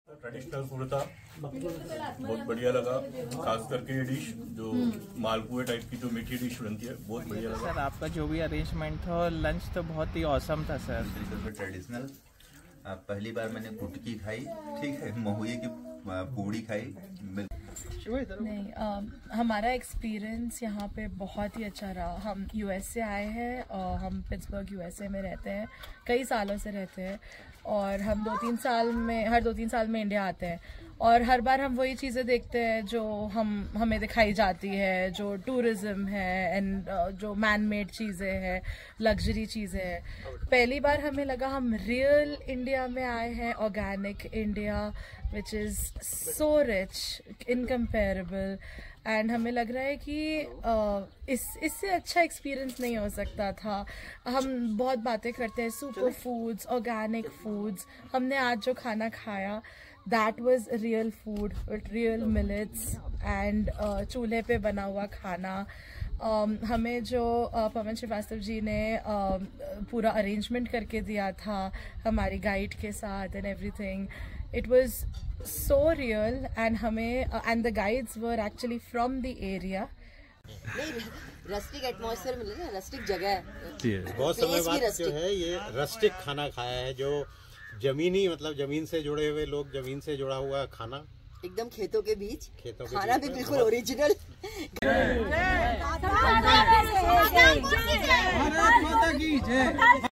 Traditional food था, बहुत बढ़िया लगा। खास करके ये डिश जो मालपुए टाइप की जो मीठी डिश बनती है, बहुत बढ़िया लगा। सर आपका जो भी अरेंजमेंट था और लंच तो बहुत ही औसम था सर। बिल्कुल ट्रेडिशनल। पहली बार मैंने कुटकी खाई, ठीक है, महुए की पूड़ी खाई। नहीं, हमारा एक्सपीरियंस यहाँ पे बहुत ही अच्छा रहा। हम यूएस से आए हैं और हम पिट्सबर्ग यूएसए में रहते हैं, कई सालों से रहते हैं। और हम हर 2-3 साल में इंडिया आते हैं और हर बार हम वही चीज़ें देखते हैं जो हमें दिखाई जाती है, जो टूरिज़्म है एंड जो मैन मेड चीज़ें हैं, लग्जरी चीज़ें हैं। पहली बार हमें लगा हम रियल इंडिया में आए हैं, organic India which is so rich, incomparable. And हमें लग रहा है कि इससे अच्छा एक्सपीरियंस नहीं हो सकता था। हम बहुत बातें करते हैं सुपर फूड्स, ऑर्गेनिक फूड्स। हमने आज जो खाना खाया that was real food with real millets and चूल्हे पे बना हुआ खाना। हमें जो पवन श्रीवास्तव जी ने पूरा अरेंजमेंट करके दिया था हमारी गाइड के साथ and everything, it was so real and the guides were actually from the area. नहीं, रस्टिक एटमॉस्फेयर मिले ना, रस्टिक जगह है। बहुत समय बाद जो है ये रस्टिक खाना खाया है, जो जमीनी मतलब जमीन से जुड़े हुए लोग, जमीन से जुड़ा हुआ खाना, एकदम खेतों के बीच, खाना बीच भी बिल्कुल ओरिजिनल। भारत माता की जय।